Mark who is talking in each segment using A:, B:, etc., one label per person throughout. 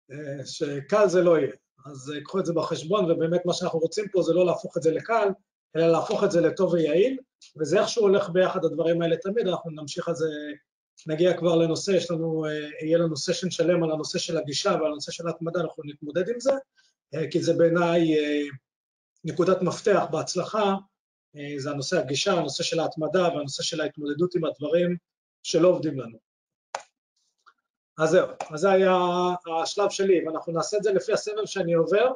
A: שקל זה לא יהיה. אז קחו את זה בחשבון, ובאמת מה שאנחנו רוצים פה זה לא להפוך את זה לקל, אלא להפוך את זה לטוב ויעיל, וזה איכשהו הולך ביחד הדברים האלה תמיד. אנחנו נמשיך על זה, נגיע כבר לנושא, יהיה לנו סשן שלם על הנושא של הגישה ועל הנושא של ההתמדה, אנחנו נתמודד עם זה, כי זה בעיניי נקודת מפתח בהצלחה, זה הנושא הגישה, הנושא של ההתמדה והנושא של ההתמודדות עם הדברים שלא עובדים לנו. אז זהו, אז זה היה השלב שלי, ואנחנו נעשה את זה לפי הסבב שאני עובר,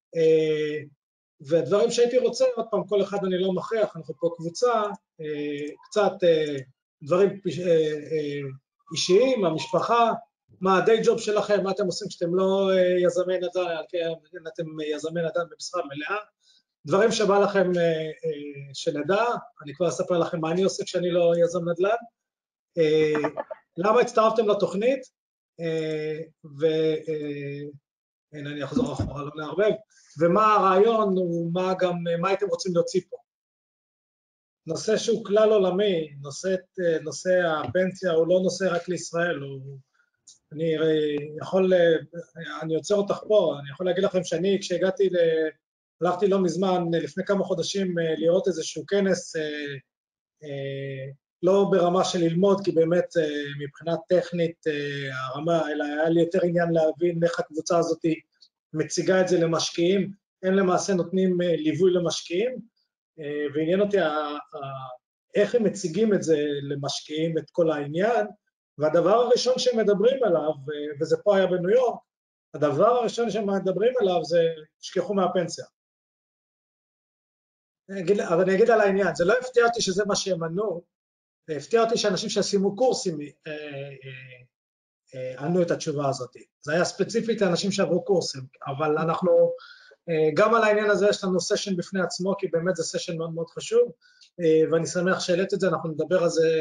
A: והדברים שהייתי רוצה, עוד פעם, כל אחד אני לא מכריח, אנחנו פה קבוצה, קצת דברים אישיים, המשפחה, מה הדיי ג'וב שלכם, מה אתם עושים כשאתם לא יזמי נדל"ן, אתם יזמי נדל"ן במשרה מלאה, דברים שבא לכם שנדע, אני כבר אספר לכם מה אני עושה כשאני לא יזם נדל"ן, למה הצטרפתם לתוכנית, והנה אני אחזור אחורה, לא נערבב, ומה הרעיון, מה הייתם רוצים להוציא פה. נושא שהוא כלל עולמי, נושא הפנסיה הוא לא נושא רק לישראל, אני יוצר אותך פה, אני יכול להגיד לכם שאני כשהגעתי, הלכתי לא מזמן, לפני כמה חודשים, לראות איזשהו כנס, לא ברמה של ללמוד, כי באמת מבחינה טכנית הרמה, אלא היה לי יותר עניין להבין איך הקבוצה הזאת מציגה את זה למשקיעים, הם למעשה נותנים ליווי למשקיעים, ועניין אותי איך הם מציגים את זה למשקיעים, את כל העניין, והדבר הראשון שהם מדברים עליו, וזה פה היה בניו יורק, הדבר הראשון שהם מדברים עליו זה שכחו מהפנסיה. אבל אני אגיד על העניין, זה לא הפתיע אותי שזה מה שהם ענו, זה הפתיע אותי שאנשים שעשימו קורסים ענו את התשובה הזאת. זה היה ספציפית לאנשים שעברו קורסים, אבל אנחנו, גם על העניין הזה יש לנו סשן בפני עצמו, כי באמת זה סשן מאוד מאוד חשוב, ואני שמח שהעלית את זה, אנחנו נדבר על זה.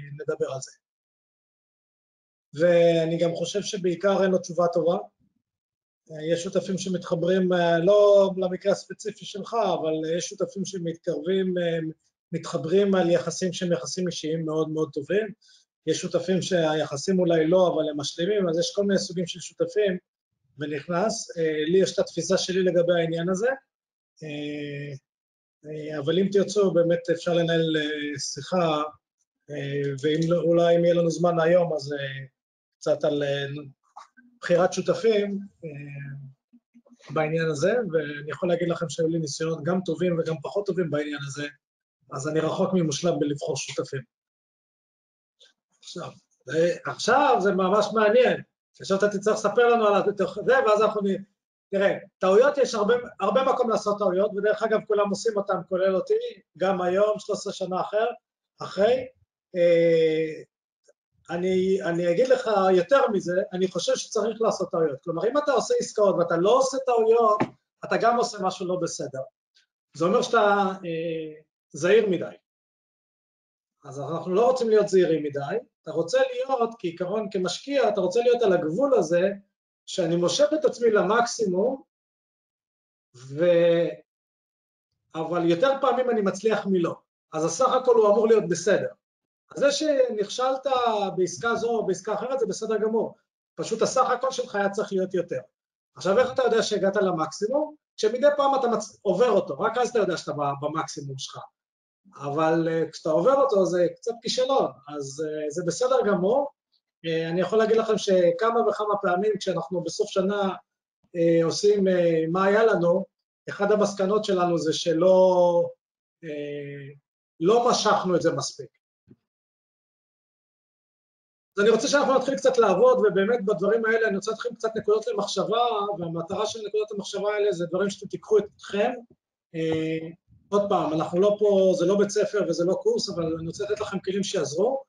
A: ואני גם חושב שבעיקר אין לו תשובה טובה, יש שותפים שמתחברים, לא למקרה הספציפי שלך, אבל יש שותפים מתחברים על יחסים שהם יחסים אישיים מאוד מאוד טובים, יש שותפים שהיחסים אולי לא, אבל הם משלימים, אז יש כל מיני סוגים של שותפים, ונכנס, לי יש את התפיסה שלי לגבי העניין הזה, אבל אם תרצו, באמת אפשר לנהל שיחה, ואולי אם יהיה לנו זמן היום, אז קצת על בחירת שותפים בעניין הזה, ואני יכול להגיד לכם שהיו לי ניסיונות גם טובים וגם פחות טובים בעניין הזה, אז אני רחוק ממושלם בלבחור שותפים. עכשיו זה ממש מעניין, עכשיו אתה תצטרך לספר לנו על זה, ואז אנחנו תראה, טעויות יש הרבה מקום לעשות טעויות, ודרך אגב כולם עושים אותם, כולל אותי, גם היום, 13 שנה אחרי, אני אגיד לך יותר מזה, אני חושב שצריך לעשות טעויות, כלומר אם אתה עושה עסקאות ואתה לא עושה טעויות, אתה גם עושה משהו לא בסדר, זה אומר שאתה זהיר מדי, אז אנחנו לא רוצים להיות זהירים מדי, אתה רוצה להיות, כעיקרון כמשקיע, אתה רוצה להיות על הגבול הזה, שאני מושך את עצמי למקסימום, אבל יותר פעמים אני מצליח מלא, אז הסך הכל הוא אמור להיות בסדר. אז זה שנכשלת בעסקה זו או בעסקה אחרת זה בסדר גמור, פשוט הסך הכל שלך היה צריך להיות יותר. עכשיו איך אתה יודע שהגעת למקסימום? כשמדי פעם אתה עובר אותו, רק אז אתה יודע שאתה במקסימום שלך. אבל כשאתה עובר אותו זה קצת כישלון, אז זה בסדר גמור. אני יכול להגיד לכם שכמה וכמה פעמים כשאנחנו בסוף שנה עושים מה היה לנו, אחד המסקנות שלנו זה שלא משכנו את זה מספיק. אז אני רוצה שאנחנו נתחיל קצת לעבוד, ובאמת בדברים האלה אני רוצה להתחיל קצת נקודות למחשבה, והמטרה של נקודות למחשבה האלה זה דברים שאתם תיקחו אתכם. עוד פעם, אנחנו לא פה, זה לא בית ספר וזה לא קורס, אבל אני רוצה לתת לכם כלים שיעזרו,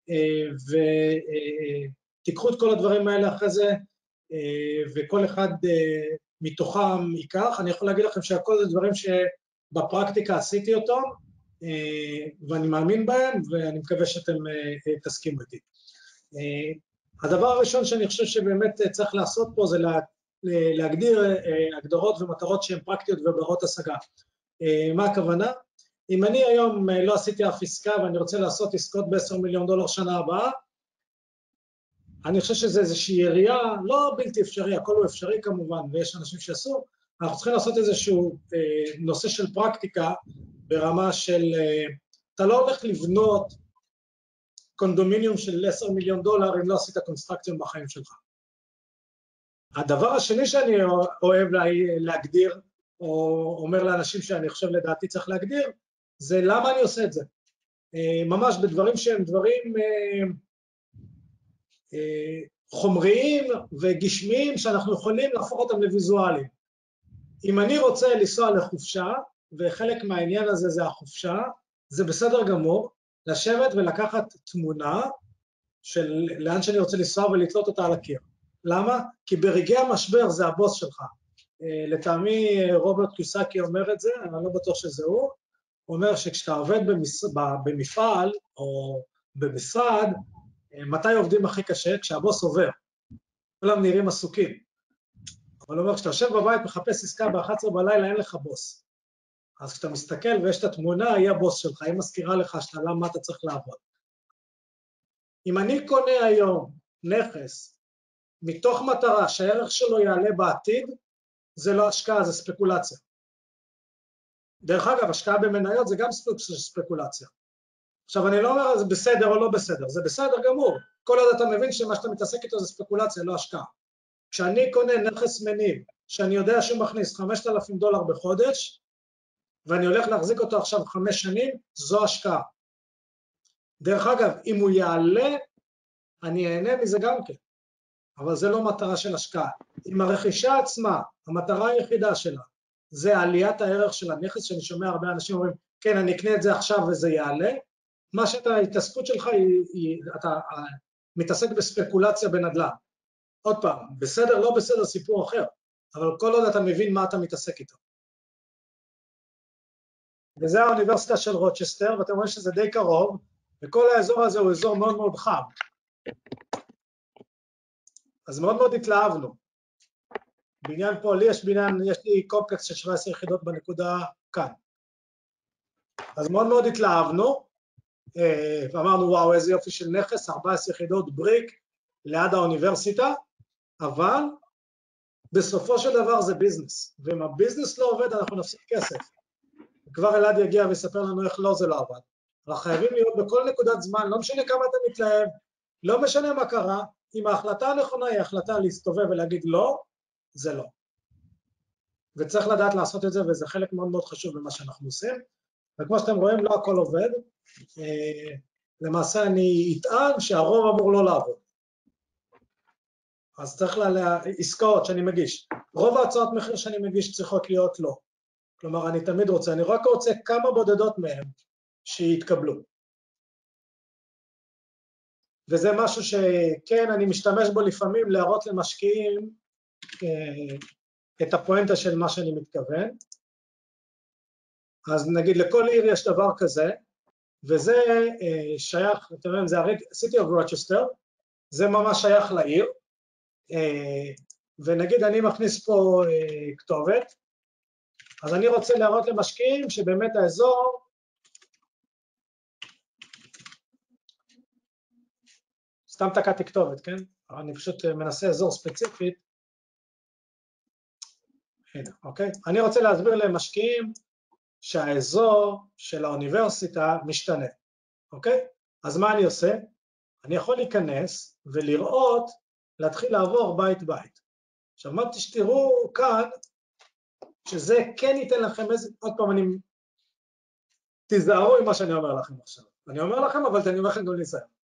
A: ותיקחו את כל הדברים האלה אחרי זה, וכל אחד מתוכם ייקח. אני יכול להגיד לכם שהכל זה דברים שבפרקטיקה עשיתי אותם, ואני מאמין בהם, ואני מקווה שאתם תסכימו איתי. הדבר הראשון שאני חושב שבאמת צריך לעשות פה זה להגדיר הגדרות ומטרות שהן פרקטיות וברות השגה. מה הכוונה? אם אני היום לא עשיתי אף עסקה ואני רוצה לעשות עסקות ב$10 מיליון שנה הבאה, אני חושב שזה איזושהי יריעה, לא בלתי אפשרי, הכל הוא אפשרי כמובן, ויש אנשים שעשו, אנחנו צריכים לעשות איזשהו נושא של פרקטיקה, ברמה של, אתה לא הולך לבנות קונדומיניום של $10 מיליון אם לא עשית קונסטרקציה בחיים שלך. הדבר השני שאני אוהב להגדיר, או אומר לאנשים שאני חושב לדעתי צריך להגדיר, זה למה אני עושה את זה. ממש בדברים שהם דברים חומריים וגשמיים שאנחנו יכולים להפוך אותם לויזואליים. אם אני רוצה לנסוע לחופשה, וחלק מהעניין הזה זה החופשה, זה בסדר גמור, לשבת ולקחת תמונה של לאן שאני רוצה לנסוע ולתלות אותה על הקיר. למה? כי ברגעי המשבר זה הבוס שלך. לטעמי רוברט קיוסקי אומר את זה, אני לא בטוח שזה הוא אומר שכשאתה עובד במפעל או במשרד, מתי עובדים הכי קשה? כשהבוס עובר. כולם נראים עסוקים. אבל הוא אומר, כשאתה יושב בבית מחפש עסקה ב-11 בלילה, אין לך בוס. אז כשאתה מסתכל ויש את התמונה, היא הבוס שלך, היא מזכירה לך שאתה למה אתה צריך לעבוד. אם אני קונה היום נכס, מתוך מטרה שהערך שלו יעלה בעתיד, זה לא השקעה, זה ספקולציה. דרך אגב, השקעה במניות זה גם ספקולציה. עכשיו, אני לא אומר זה בסדר או לא בסדר, זה בסדר גמור. כל עוד אתה מבין שמה שאתה מתעסק איתו זה ספקולציה, לא השקעה. כשאני קונה נכס מניב, שאני יודע שהוא מכניס $5,000 בחודש, ואני הולך להחזיק אותו עכשיו 5 שנים, זו השקעה. דרך אגב, אם הוא יעלה, אני אהנה מזה גם כן. אבל זה לא מטרה של השקעה. אם הרכישה עצמה, המטרה היחידה שלה, זה עליית הערך של הנכס, שאני שומע הרבה אנשים אומרים, כן, אני אקנה את זה עכשיו וזה יעלה, מה שאתה, ההתעסקות שלך, אתה מתעסק בספקולציה בנדל"ן. עוד פעם, בסדר, לא בסדר, סיפור אחר, אבל כל עוד אתה מבין מה אתה מתעסק איתו. וזה האוניברסיטה של רוצ'סטר, ואתם רואים שזה די קרוב, וכל האזור הזה הוא אזור מאוד מאוד חם. אז מאוד מאוד התלהבנו. בעניין פה, יש לי קומפלקס של 17 יחידות בנקודה כאן. אז מאוד מאוד התלהבנו, ואמרנו, וואו, איזה יופי של נכס, 14 יחידות בריק ליד האוניברסיטה, אבל בסופו של דבר זה ביזנס, ואם הביזנס לא עובד, אנחנו נפסיד כסף. כבר אלעד יגיע ויספר לנו איך לא זה לא עבד. אנחנו חייבים להיות בכל נקודת זמן, לא משנה כמה אתה מתלהב, לא משנה מה קרה, אם ההחלטה הנכונה היא החלטה להסתובב ולהגיד לא, זה לא. וצריך לדעת לעשות את זה, וזה חלק מאוד מאוד חשוב במה שאנחנו עושים. וכמו שאתם רואים, לא הכל עובד. למעשה אני אטען שהרוב אמור לא לעבוד. אז צריך עסקאות שאני מגיש. רוב ההצעות מחיר שאני מגיש צריכות להיות לא. כלומר, אני תמיד רוצה, אני רק רוצה כמה בודדות מהם שיתקבלו. וזה משהו שכן, אני משתמש בו לפעמים להראות למשקיעים את הפואנטה של מה שאני מתכוון. אז נגיד לכל עיר יש דבר כזה, וזה שייך, אתם יודעים, זה City of Rochester, זה ממש שייך לעיר, ונגיד אני מכניס פה כתובת, אז אני רוצה להראות למשקיעים שבאמת האזור, סתם תקעתי כתובת, כן? אני פשוט מנסה אזור ספציפית, הנה, אוקיי? אני רוצה להסביר למשקיעים שהאזור של האוניברסיטה משתנה, אוקיי? אז מה אני עושה? אני יכול להיכנס ולראות, להתחיל לעבור בית בית. עכשיו, מה תראו כאן, שזה כן ייתן לכם איזה, עוד פעם תיזהרו עם מה שאני אומר לכם עכשיו. אני אומר לכם, אבל אני אומר לכם גם להיזהר.